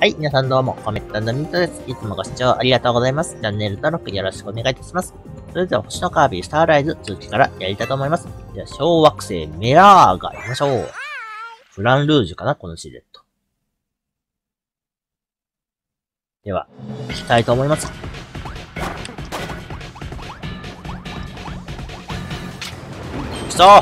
はい、皆さんどうも、コメントのミントです。いつもご視聴ありがとうございます。チャンネル登録よろしくお願いいたします。それでは、星のカービィスターライズ続きからやりたいと思います。では、小惑星メラーガ行きましょう。フランルージュかなこのシルエット。では、行きたいと思います。くそー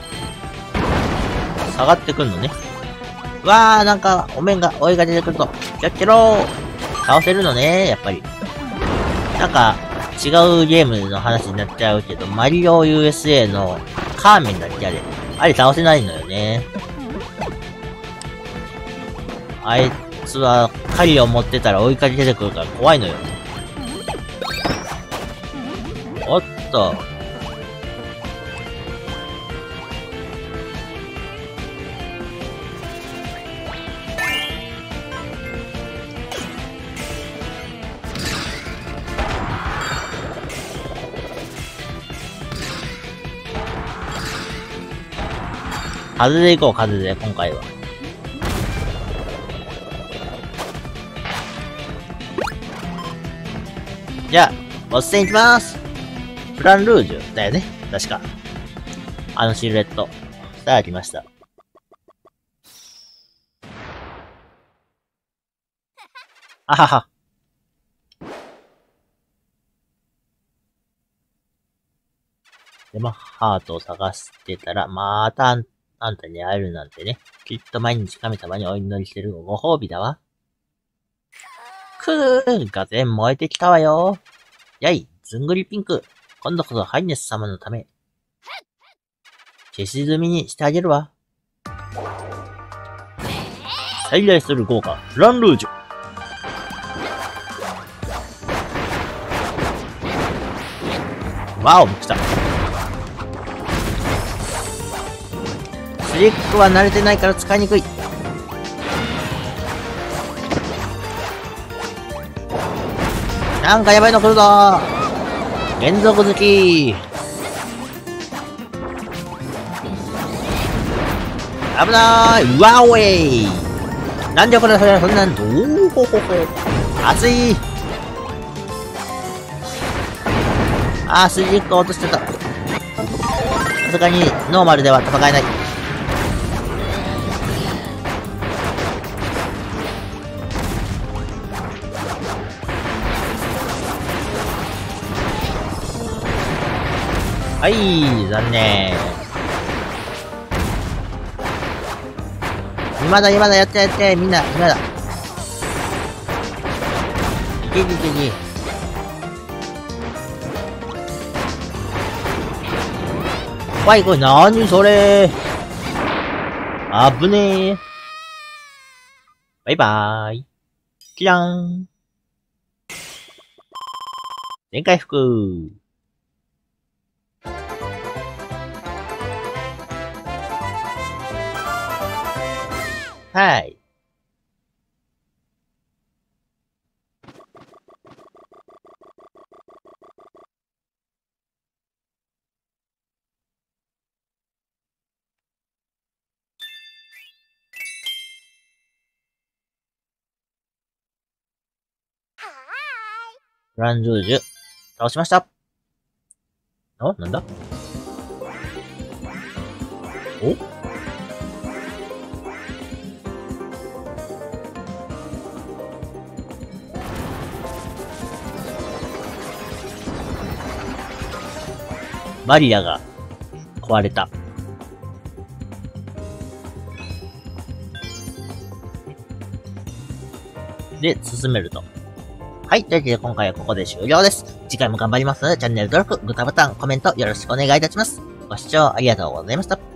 下がってくんのね。わー、なんか、お面が、追いが出てくると、キャッキャロー倒せるのね、やっぱり。なんか、違うゲームの話になっちゃうけど、マリオ USA のカーメンだっけあれ。あれ倒せないのよね。あいつは、狩りを持ってたら追いかけ出てくるから怖いのよ。おっと。風で行こう、風で、今回は。じゃあ、ボス戦行きまーす。フランルージュだよね。確か。あのシルエット。さあ、来ました。あはは。でも、ハートを探してたら、またあんたに会えるなんてね。きっと毎日神様にお祈りしてるご褒美だわ。ガゼン燃えてきたわよ。やい、ずんぐりピンク。今度こそハイネス様のため。消し済みにしてあげるわ。最大する豪華、フランルージュ。わお、来た。スリックは慣れてないから使いにくい。なんかやばいの来るぞー。連続好き。危ない。わおい。なんでこれ、そんなん、どうほほほ。熱い。あー、スリック落としてた。さすがに、ノーマルでは戦えない。はい、残念。今だ、やって、みんな、今だ。いけ。怖い、これ、なにそれ。あぶねー。バイバーイ。キラーン。全回復。はい。フランルージュ、倒しました。なんだおマリアが壊れた。で、進めると。はい。というわけで今回はここで終了です。次回も頑張りますので、チャンネル登録、グッドボタン、コメントよろしくお願いいたします。ご視聴ありがとうございました。